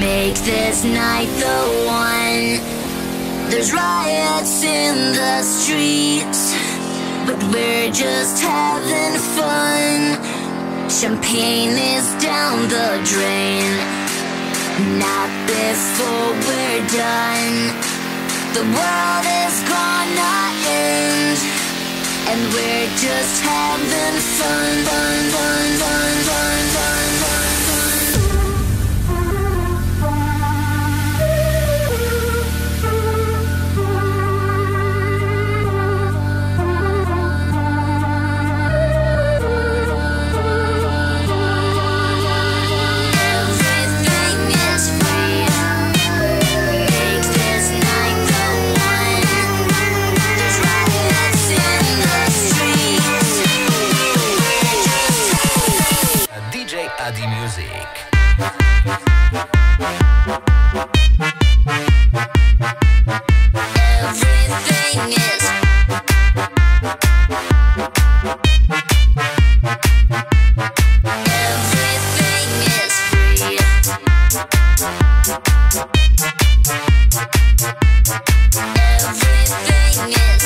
Make this night the one. There's riots in the streets, but we're just having fun. Champagne is down the drain, not before we're done. The world is gonna end, and we're just having fun, fun, fun, fun, fun, fun, fun, Adi Music. everything is free. Everything is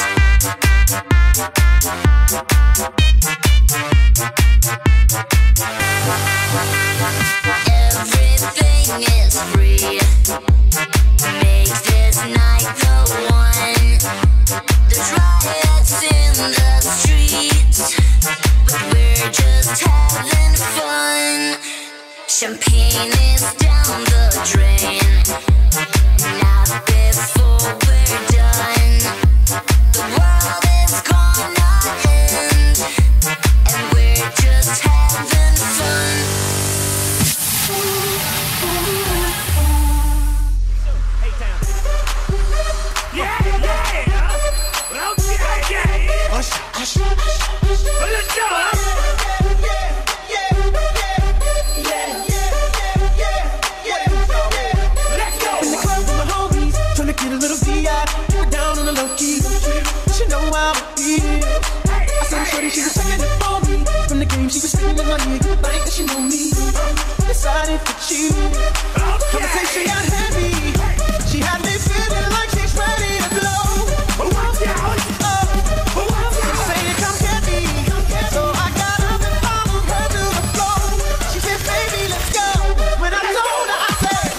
Everything is free. Make this night the one. There's riots in the streets, but we're just having fun. Champagne is down the drain, not before we're done. The world is gonna end, and we're just having fun. She was taking it for me. From the game, she was spinning in my ear. Like that she know me. Decided to cheat. Conversation got heavy. She had me feeling like she's ready to blow. Say to come get me. So I got up and followed her to the floor. She said, baby, let's go. When I told her, I said,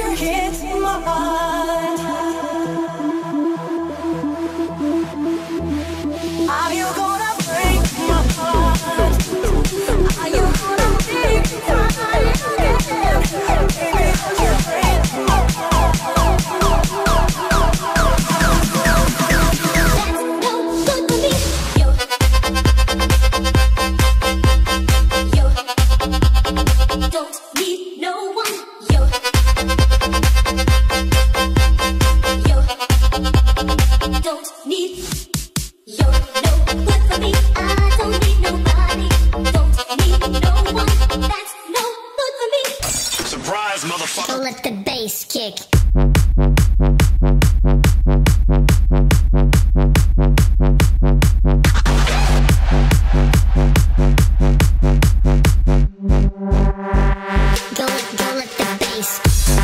hits my heart. Are you gonna break my heart? Are you gonna break my heart? Baby, don't you break my heart. Don't let the bass kick. Don't let the bass.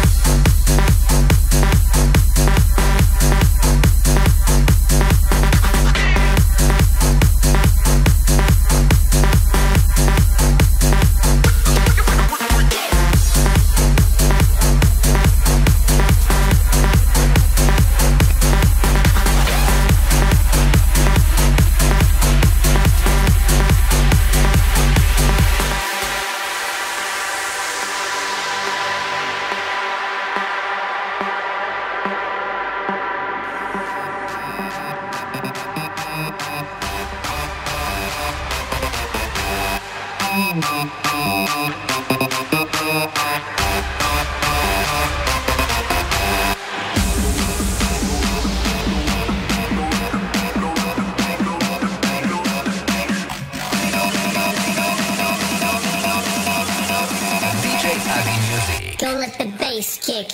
Don't let the bass kick.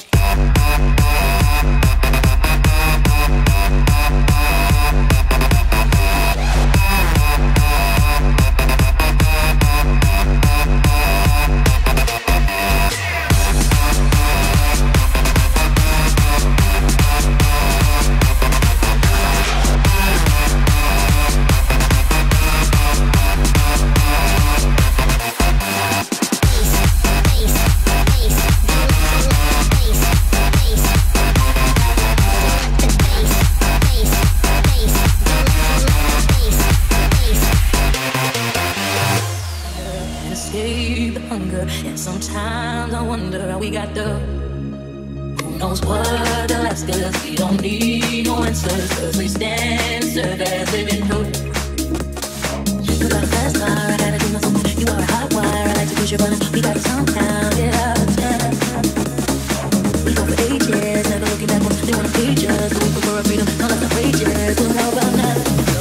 And sometimes I wonder how we got the who knows what the last us. We don't need no answers, cause we stand and serve as living proof. You got a fast car, I gotta do my own. You are a hot wire, I like to push your button. We got it sometime, get out of time. We go for ages, never looking back. They wanna teach us, but we prefer our freedom. Now that's outrageous, so how about now?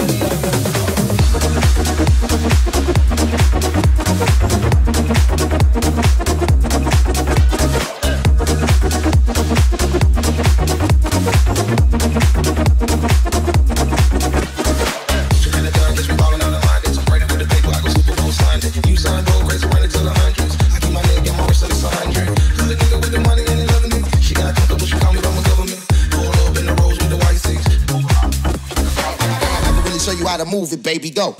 How to move it, baby, go.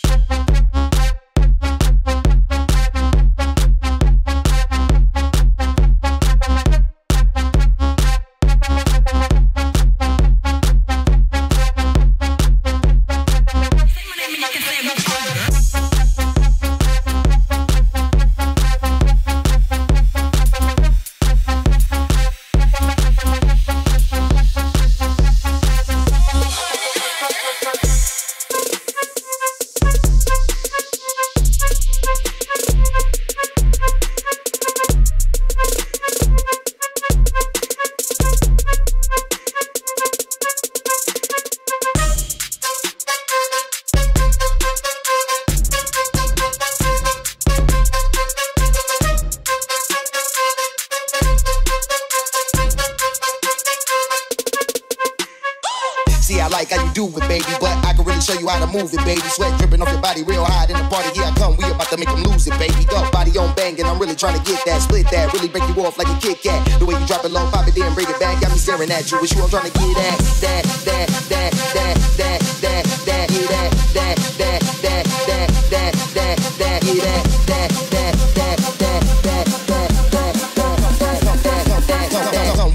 See, I like how you do it, baby, but I can really show you how to move it, baby. Sweat dripping off your body real hard in the party. Here I come, we about to make them lose it, baby. Go, body on banging, I'm really trying to get that, split that, really break you off like a Kit Kat. The way you drop it low, pop it, then bring it back, got me staring at you. It's you I'm trying to get at,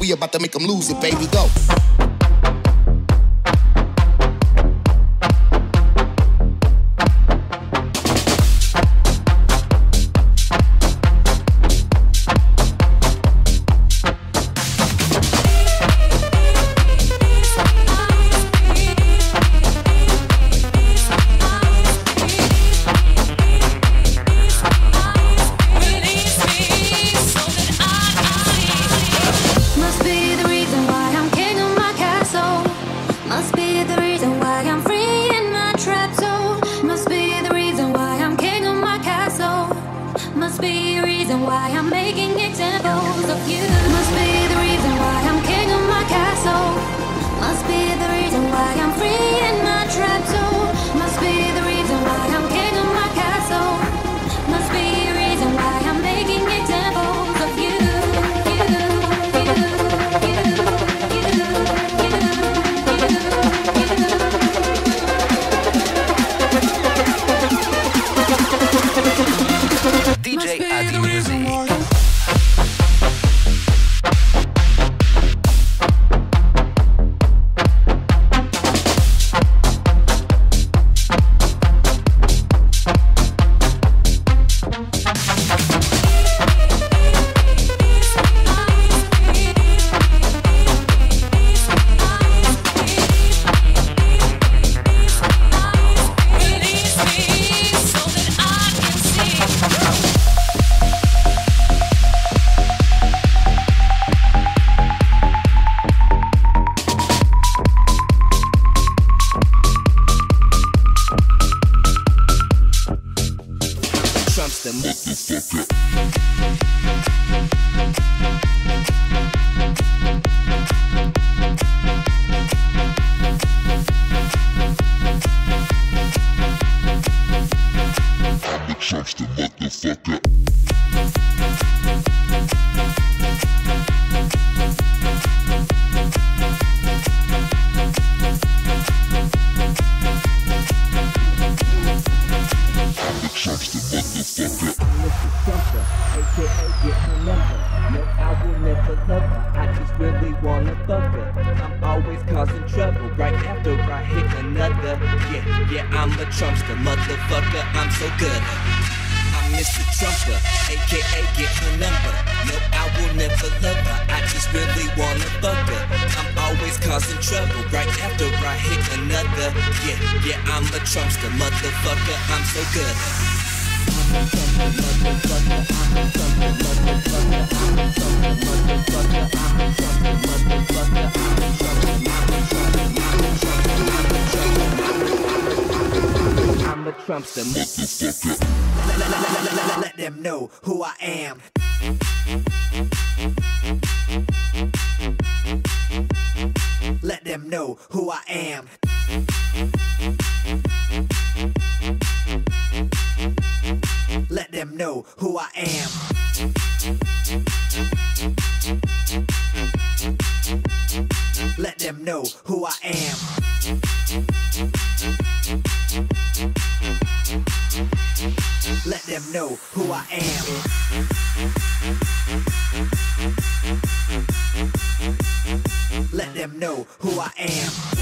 we about to make them lose it, baby. Go. Let them know who I am. Let them know who I am. Let them know who I am. Let them know who I am. Let them know who I am. Let them know who I am.